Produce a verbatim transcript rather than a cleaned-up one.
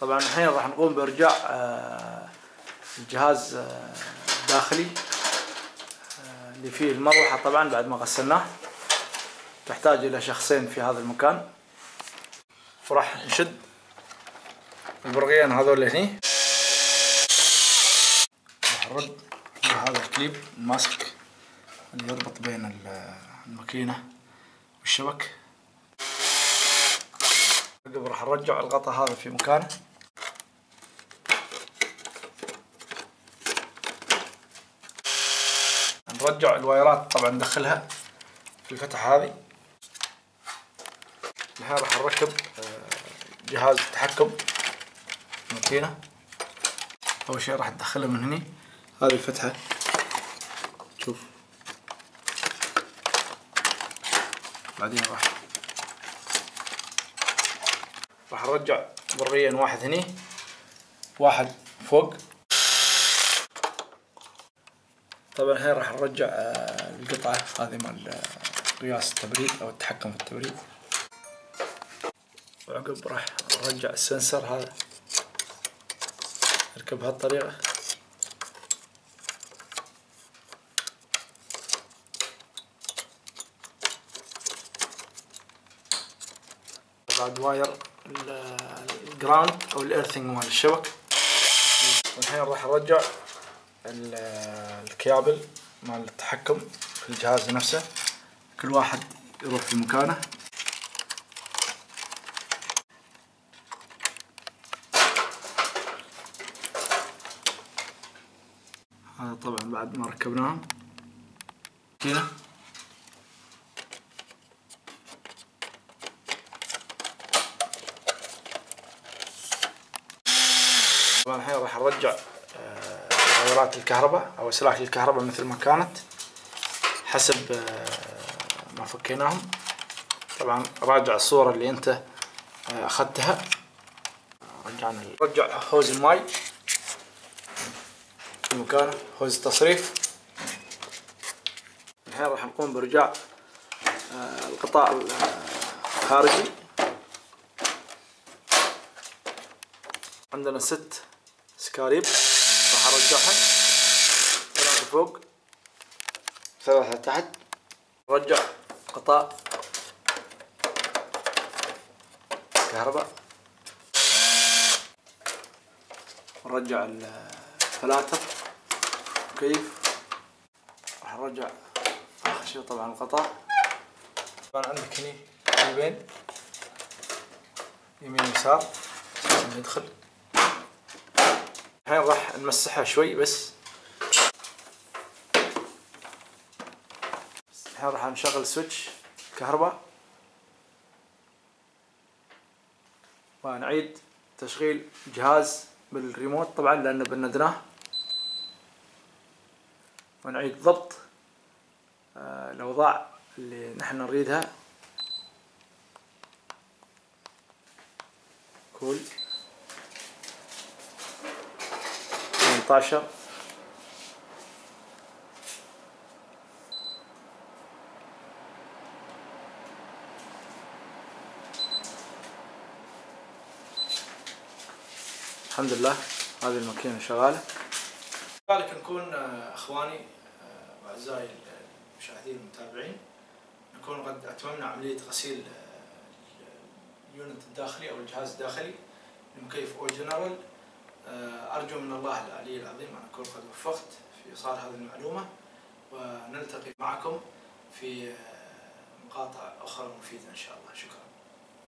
طبعا الحين راح نقوم بإرجاع الجهاز الداخلي اللي فيه المروحة. طبعا بعد ما غسلناه تحتاج إلى شخصين في هذا المكان، وراح نشد البرغيين هذول هني. راح نرد هذا الكليب الماسك اللي يربط بين الماكينة والشبك. عقب راح نرجع الغطاء هذا في مكانه. نرجع الوايرات طبعا ندخلها في الفتحة هذه. الحين راح نركب جهاز التحكم الماكينة. أول شيء راح ندخلها من هني هذه الفتحة، شوف. بعدين راح راح نرجع برغيين، واحد هني واحد فوق. طبعا الحين راح نرجع القطعة هذه مال قياس التبريد أو التحكم في التبريد، وعقب راح نرجع السنسر هذا نركب بهالطريقة. بعد واير الجراوند أو الإيرثينج مال الشبك. والحين راح نرجع الكيابل مال التحكم في الجهاز نفسه، كل واحد يروح في مكانه. هذا طبعا بعد ما ركبناهم كذا. طبعا الحين راح نرجع تغيرات الكهرباء او اسلاك الكهرباء مثل ما كانت حسب ما فكيناهم. طبعا راجع الصورة اللي انت اخذتها. رجعنا نرجع هوز الماي في مكانه، هوز التصريف. الحين راح نقوم بارجاع القطاع الخارجي. عندنا ست سكاريب راح ارجعهم، ثلاثة فوق ثلاثة تحت. نرجع قطاع كهرباء، نرجع الفلاتر كيف. راح نرجع اخر شيء طبعا القطاع. طبعا عندك هني قلبين يمين يسار عشان ندخل. الحين راح نمسحها شوي بس. الحين راح نشغل سويتش كهرباء ونعيد تشغيل جهاز بالريموت طبعا لأنه بندناه، ونعيد ضبط الأوضاع اللي نحن نريدها. كول ثمانية عشر الحمد لله هذه الماكينة شغالة. كذلك نكون اخواني واعزائي المشاهدين المتابعين نكون قد اتممنا عملية غسيل اليونت الداخلي او الجهاز الداخلي لمكيف او جنرال. ارجو من الله العلي العظيم ان اكون قد وفقت في ايصال هذه المعلومة، ونلتقي معكم في مقاطع اخرى مفيدة ان شاء الله. شكرا.